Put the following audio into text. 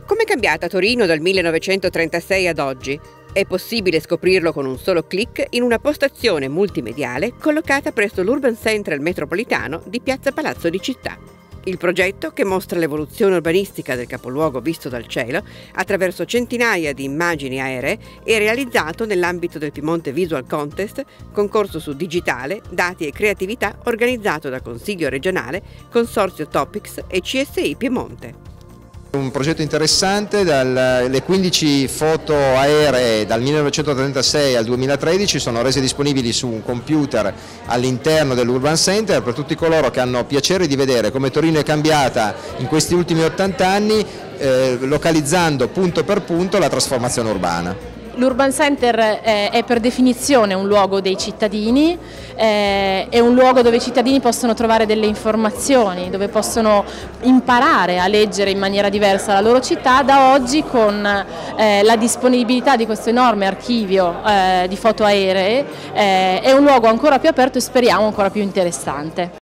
Com'è cambiata Torino dal 1936 ad oggi? È possibile scoprirlo con un solo clic in una postazione multimediale collocata presso l'Urban Central metropolitano di Piazza Palazzo di Città. Il progetto, che mostra l'evoluzione urbanistica del capoluogo visto dal cielo attraverso centinaia di immagini aeree, è realizzato nell'ambito del Piemonte Visual Contest, concorso su digitale, dati e creatività organizzato da Consiglio regionale, Consorzio Topics e CSI Piemonte. Un progetto interessante, le 15 foto aeree dal 1936 al 2013 sono rese disponibili su un computer all'interno dell'Urban Center per tutti coloro che hanno piacere di vedere come Torino è cambiata in questi ultimi 80 anni, localizzando punto per punto la trasformazione urbana. L'Urban Center è per definizione un luogo dei cittadini, è un luogo dove i cittadini possono trovare delle informazioni, dove possono imparare a leggere in maniera diversa la loro città. Da oggi, con la disponibilità di questo enorme archivio di foto aeree, è un luogo ancora più aperto e speriamo ancora più interessante.